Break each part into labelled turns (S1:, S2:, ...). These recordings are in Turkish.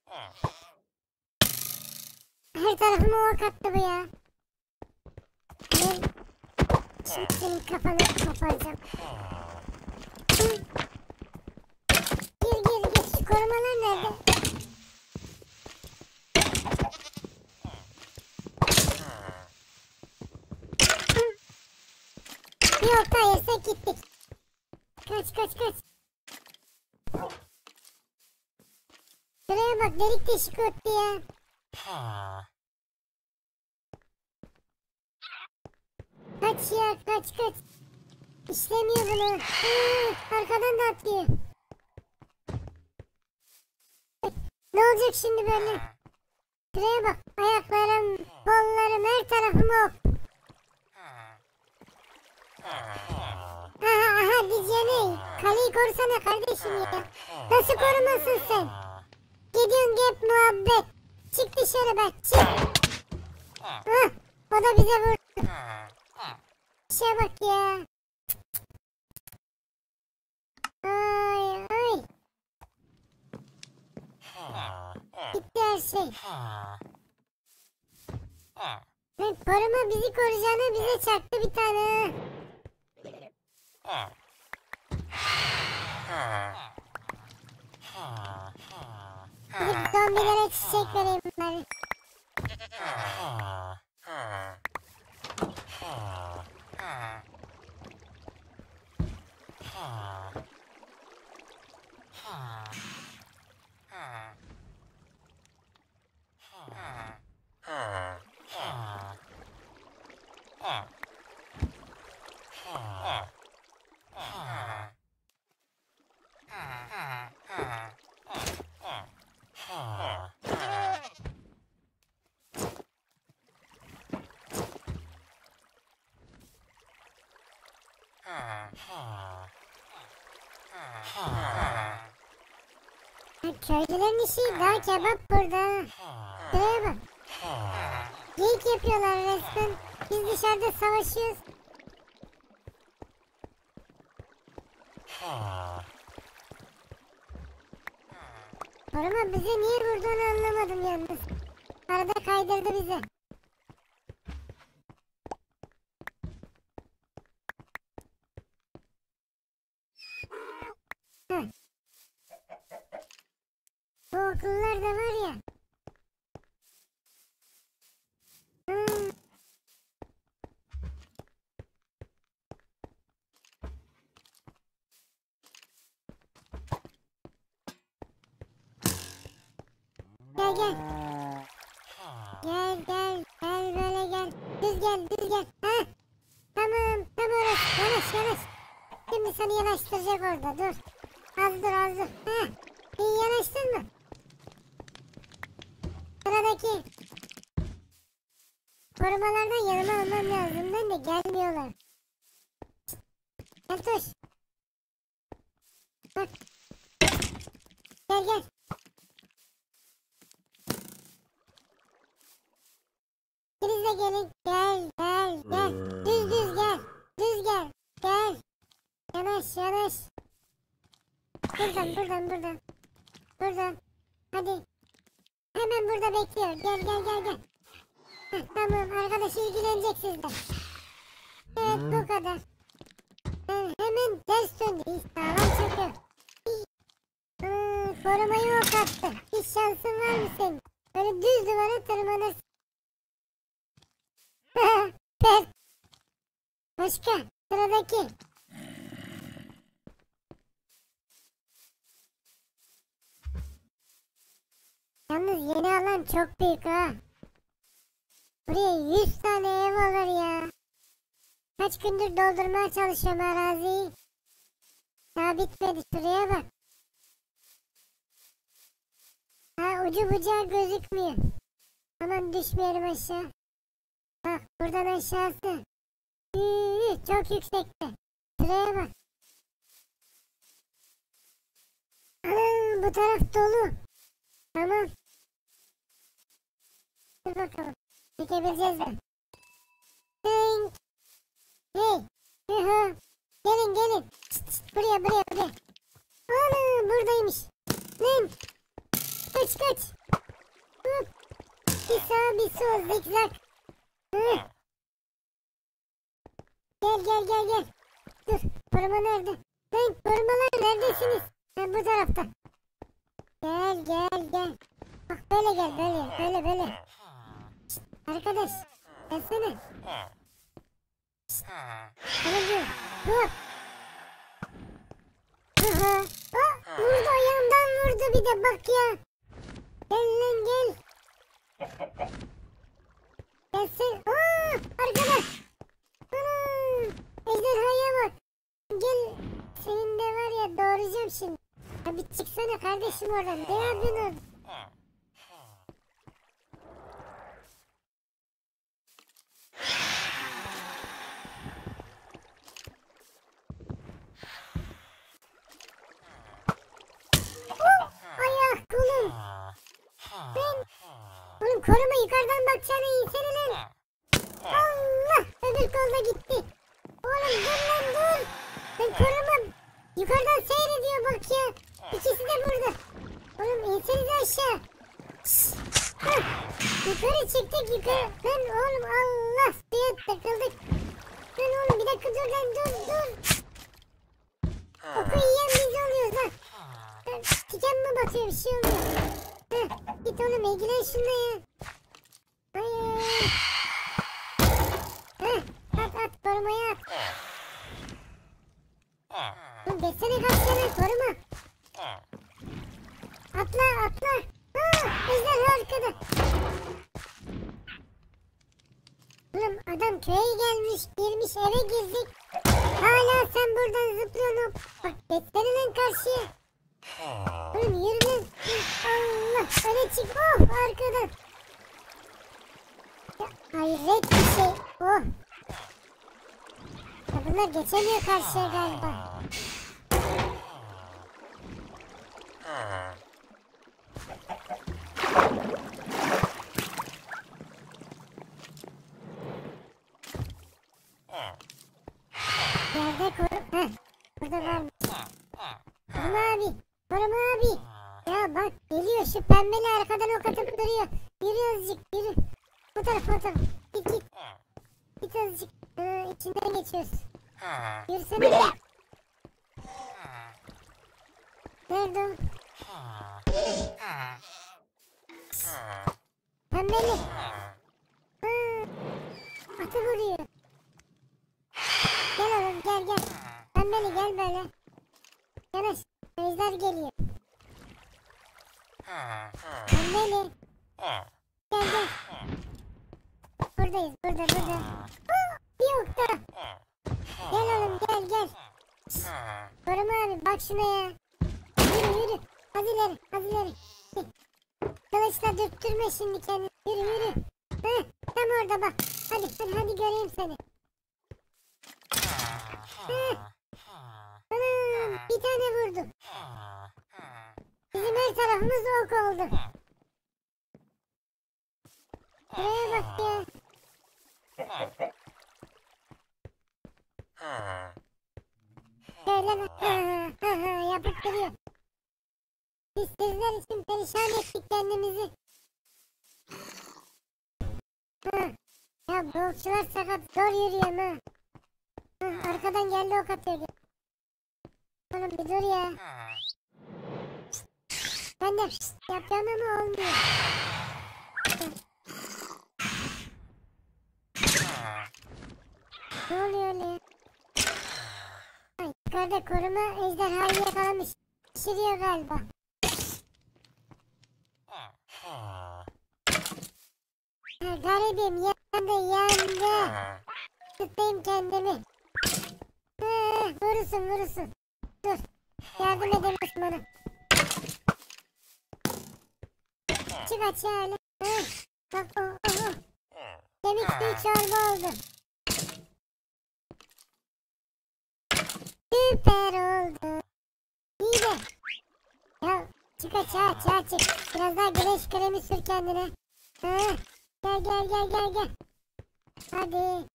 S1: Her tarafıma ok attı bu ya. Ben şimdi senin kafanı koparacağım. Gir gir gir. Şu korumalar nerede? Bir ok daha yesek gittik. Kaç kaç kaç. Şuraya bak, delik deşik öttü ya. Kaç ya, kaç kaç. İşlemiyor bunu. Arkadan da atlıyor. Ne olacak şimdi böyle? Şuraya bak. Ayaklarım, kollarım, her tarafım ok. Aha diyeceğine. Kaleyi korusana kardeşim ya. Nasıl korumazsın sen? Gidiyorsun hep muhabbet. Çık dışarı bak, çık. O da bize vurdu. İşe bak ya. Ay ay. Gitti her şey. Ve koruma bizi koruyacağına bize çaktı bir tane. Gidip zombilere çiçek vereyim bari. Köylülerin işi daha kebap burada. Şuraya bak. Geyik yapıyorlar resmen. Biz dışarıda savaşıyoruz. Koruma bizi niye vurduğunu anlamadım yalnız. Arada kaydırdı bizi. Bu okullar da var ya. Gel gel. Gel gel. Gel böyle gel. Düz gel düz gel. Ha? Tamam tam orası. Yanaş yanaş. Şimdi seni yanaştıracak orada. Dur. Az dur az dur. Ha? İyi yanaştın mı? Sıradaki. Korumalardan yanıma almam lazım. Ben de gelmiyorlar. Gel tuş. Bak. Gel gel. İkiniz de gelin. Gel gel gel. Düz düz gel. Düz gel. Gel. Yanaş yanaş. Buradan. Buradan. Hadi. Hemen burada bekliyor. Gel gel gel gel. Heh, tamam arkadaş ilgilenecek sizden. Evet bu kadar. Hemen ters döndü. Sağlam çekiyor. Korumayı ok attı. Hiç şansın var mı senin? Böyle düz duvara tırmanırsın. Pert. Başka. Sıradaki. Yalnız yeni alan çok büyük ha. Buraya 100 tane ev olur ya. Kaç gündür doldurmaya çalışıyorum araziyi. Daha bitmedi, şuraya bak. Ha ucu bucağı gözükmüyor. Aman düşmeyelim aşağı. Bak buradan aşağısı. Çok yüksekte. Şuraya bak. Anam bu taraf dolu. Tamam. Dur bakalım. Çekebileceğiz mi? Ding. Hey. Gelin gelin. Buraya. Ana buradaymış. Lan. Kaç. bir sol zikzak. Hı. Gel. Dur. Koruma nerede? Lan korumalar neredesiniz? Ben bu tarafta. Gel. Bak böyle gel böyle. Şişt, arkadaş. Gelsene. Sana diyorum. Hop. Aha. Vurdu ayağımdan vurdu bir de bak ya. Gel lan gel. Gelsin. Arkadaş. Ana. Ejderhaya bak. Gel. Senin de var ya doğuracağım şimdi. Abi çıksana kardeşim oradan. Ne yapıyorsun orada? Ayak kolum. Oğlum koruma yukarıdan bakacağına insene lan. Allah öbür kolda gitti. Oğlum dur lan dur. Ben korumam. Yukarıdan seyrediyor bak ya. İkisi de burada. Oğlum insenize aşağı. Yukarı çıktık yukarı. Lan oğlum Allah suya takıldık. Lan oğlum bir dakika dur lan dur. Oku yiyen biz oluyoruz lan. Tiken mi batıyor bir şey oluyor. Git oğlum ilgilen şununla ya. Hayır. At korumaya at. Oğlum geçsene kaç tane koruma. Atla. Ejderha arkada. Oğlum adam köye girmiş eve girdik. Hala sen buradan zıplıyorsun. Bak geçsene lan karşıya. Oğlum yürü lan. Allah öyle çık. Arkadan. Ya, hayret bir şey. Ya bunlar geçemiyor karşıya galiba. Yerde burada varmış. Koruma abi. Ya bak geliyor şu pembeli arkadan ok atıp duruyor. Yürü azıcık yürü. Bu tarafa. Git azıcık. İçinden geçiyoruz. Yürüsene. Nerede o? Pembeli. Atı vuruyor. Gel oğlum gel. Pembeli gel böyle. Yanaş. Ejder geliyor. Pembeli. Gel. Buradayız burada. Bir ok daha. Gel oğlum gel. Koruma abi bak şuna ya. Yürü. Hadi ileri. Kılıçla dürttürme şimdi kendini. Yürü. Tam orada bak. Hadi göreyim seni. Anam bir tane vurdu. Bizim her tarafımız ok oldu. Buraya bak ya. Şöyle bak. Yapıp duruyor. Biz sizler için perişan ettik kendimizi. Ya bu okçular sakat zor yürüyorum ha. Arkadan geldi ok atıyor. Oğlum bir dur ya. Ben de yapacağım ama olmuyor. Ne oluyor öyle? Yukarıda koruma ejderhayı yakalamış. Pişiriyor galiba. Garibim yandı. Tutayım kendimi. Vurursun. Dur. Yardım edeyim bana. Çık aşağı öyle. Bak o. Kemik suyu çorba oldu. Süper oldu. İyi de. Ya çık aşağı çık. Biraz daha güneş kremi sür kendine. Gel. Hadi.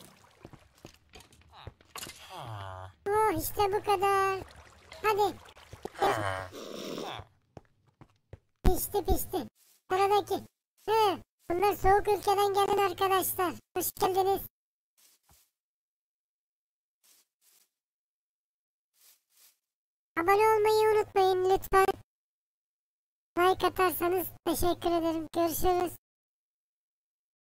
S1: İşte bu kadar. Hadi Pişti pişti. Sıradaki. Hı, bunlar soğuk ülkeden gelen arkadaşlar. Hoş geldiniz. Abone olmayı unutmayın lütfen. Like atarsanız teşekkür ederim. Görüşürüz.